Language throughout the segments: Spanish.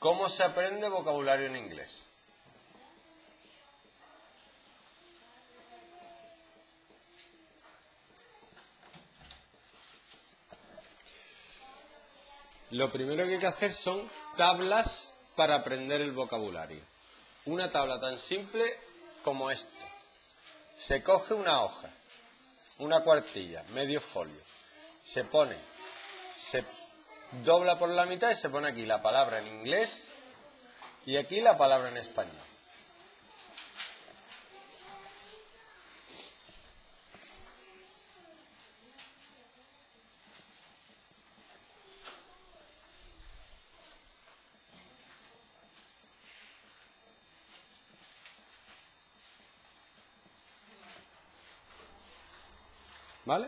¿Cómo se aprende vocabulario en inglés? Lo primero que hay que hacer son tablas para aprender el vocabulario. Una tabla tan simple como esto. Se coge una hoja, una cuartilla, medio folio. Se dobla por la mitad y se pone aquí la palabra en inglés y aquí la palabra en español. ¿Vale?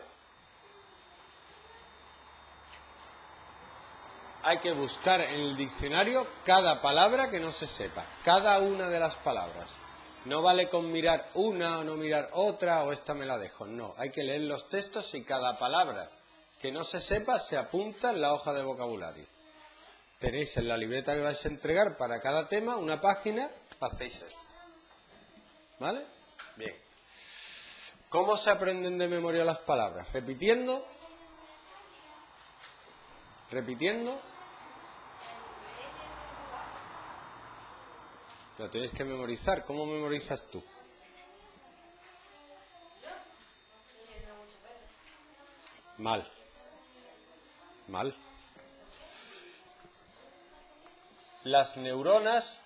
Hay que buscar en el diccionario cada palabra que no se sepa, cada una de las palabras. No vale con mirar una o no mirar otra o esta me la dejo. No, hay que leer los textos y cada palabra que no se sepa se apunta en la hoja de vocabulario. Tenéis en la libreta que vais a entregar para cada tema una página, hacéis esto. ¿Vale? Bien. ¿Cómo se aprenden de memoria las palabras? Repitiendo. Repitiendo. Lo tienes que memorizar. ¿Cómo memorizas tú? Mal. Mal. Las neuronas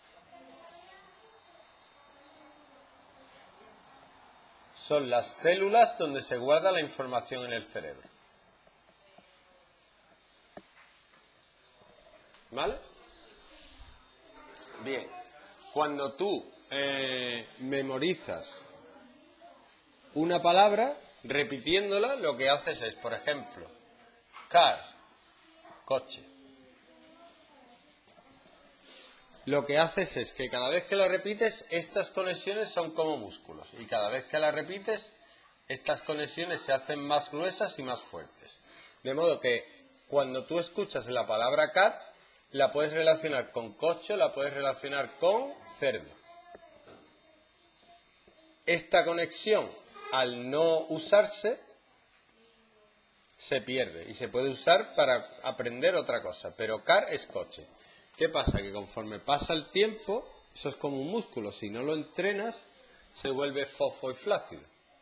son las células donde se guarda la información en el cerebro. ¿Vale? Bien. Cuando tú memorizas una palabra, repitiéndola, lo que haces es, por ejemplo, car, coche. Lo que haces es que cada vez que la repites, estas conexiones son como músculos. Y cada vez que la repites, estas conexiones se hacen más gruesas y más fuertes. De modo que cuando tú escuchas la palabra car, la puedes relacionar con coche, la puedes relacionar con cerdo. Esta conexión, al no usarse, se pierde y se puede usar para aprender otra cosa. Pero car es coche. ¿Qué pasa? Que conforme pasa el tiempo, eso es como un músculo. Si no lo entrenas, se vuelve fofo y flácido.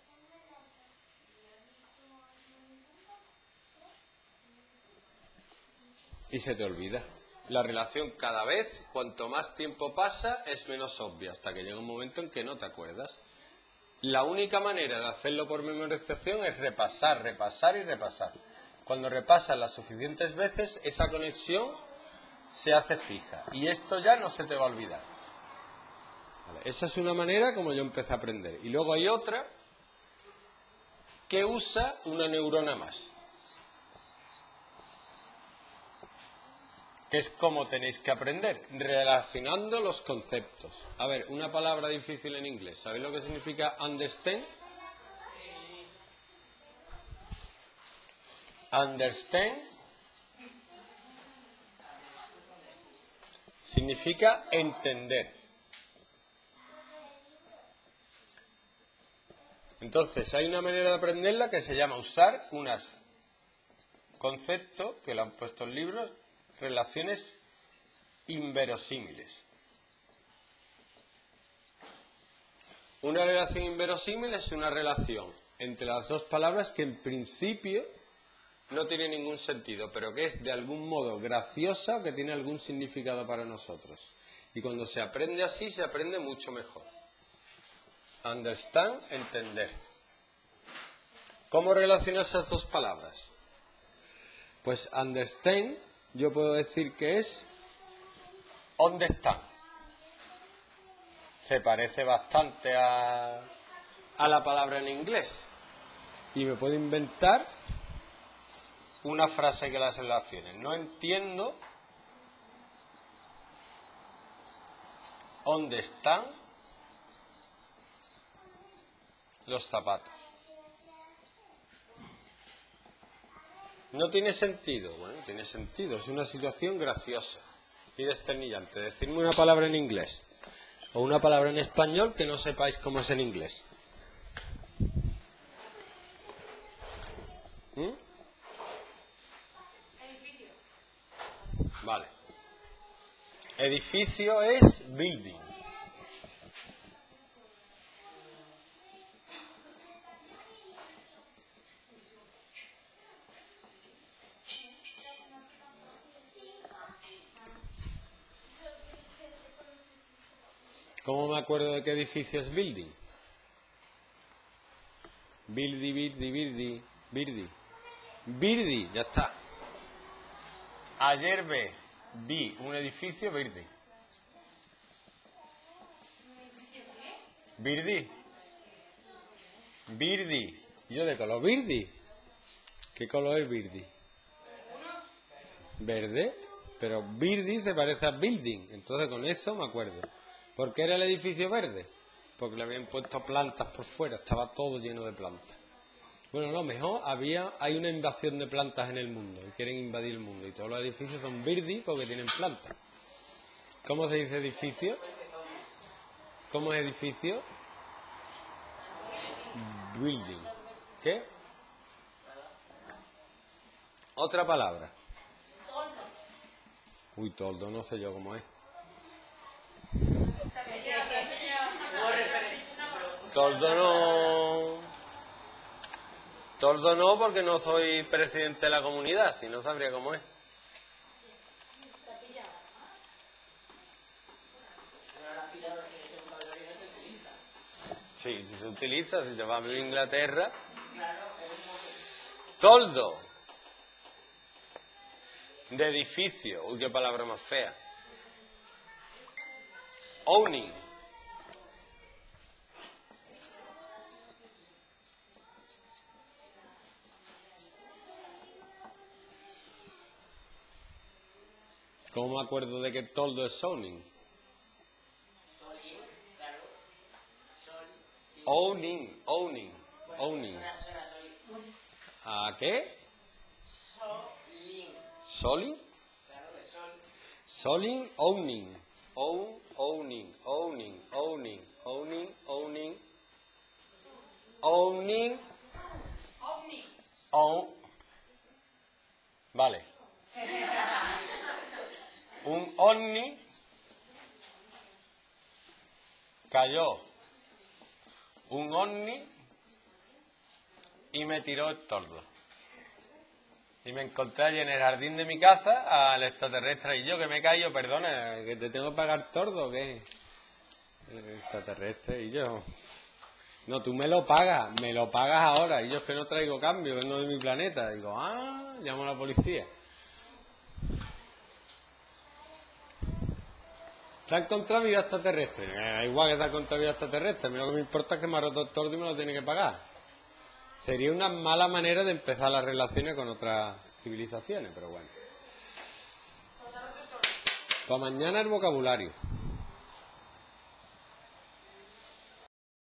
Y se te olvida. La relación cada vez, cuanto más tiempo pasa, es menos obvia, hasta que llega un momento en que no te acuerdas. La única manera de hacerlo por memorización es repasar, repasar y repasar. Cuando repasas las suficientes veces, esa conexión se hace fija. Y esto ya no se te va a olvidar. Vale, esa es una manera como yo empecé a aprender. Y luego hay otra que usa una neurona más. Que es cómo tenéis que aprender, relacionando los conceptos. A ver, una palabra difícil en inglés. ¿Sabéis lo que significa understand? Understand significa entender. Entonces, hay una manera de aprenderla que se llama usar unos conceptos, que lo han puesto en libros, relaciones inverosímiles. Una relación inverosímil es una relación entre las dos palabras que en principio no tiene ningún sentido, pero que es de algún modo graciosa o que tiene algún significado para nosotros. Y cuando se aprende así, se aprende mucho mejor. Understand, entender. ¿Cómo relacionar esas dos palabras? Pues understand, yo puedo decir que es ¿dónde están? Se parece bastante a la palabra en inglés. Y me puedo inventar una frase que las relacione. No entiendo dónde están los zapatos. ¿No tiene sentido? Bueno, tiene sentido. Es una situación graciosa. y desternillante. Decidme una palabra en inglés o una palabra en español que no sepáis cómo es en inglés. Edificio. Vale. Edificio es building. ¿Cómo me acuerdo de qué edificio es building? Birdi. Birdi, ya está. Ayer vi un edificio verde. Birdi. ¿Y yo de color birdi? ¿Qué color es birdi? Verde. Pero birdi se parece a building. Entonces con eso me acuerdo. ¿Por qué era el edificio verde? Porque le habían puesto plantas por fuera. Estaba todo lleno de plantas. Bueno, a lo mejor hay una invasión de plantas en el mundo y quieren invadir el mundo y todos los edificios son verdes porque tienen plantas. ¿Cómo se dice edificio? ¿Cómo es edificio? Building. ¿Qué? Otra palabra. Toldo. Uy, toldo, no sé yo cómo es. Toldo no, porque no soy presidente de la comunidad, si no sabría cómo es. Sí, si se utiliza, si te vas a vivir a Inglaterra. Toldo. De edificio. Uy, qué palabra más fea. Owning. ¿Cómo me acuerdo de que toldo es owning? Owning. ¿A qué? Soling. Soling, owning. Owning. Vale. Un ovni cayó. Un ovni y me tiró el tordo. Y me encontré allí en el jardín de mi casa al extraterrestre y yo que me he caído, perdona, que te tengo que pagar tordo, ¿o qué? El extraterrestre y yo. No, tú me lo pagas ahora. Y yo es que no traigo cambio, vengo de mi planeta. Digo, llamo a la policía. ¿Te ha encontrado vida extraterrestre? Igual que te ha encontrado vida extraterrestre. A mí lo que me importa es que me ha roto el tordo y me lo tiene que pagar. Sería una mala manera de empezar las relaciones con otras civilizaciones, pero bueno. Para mañana el vocabulario.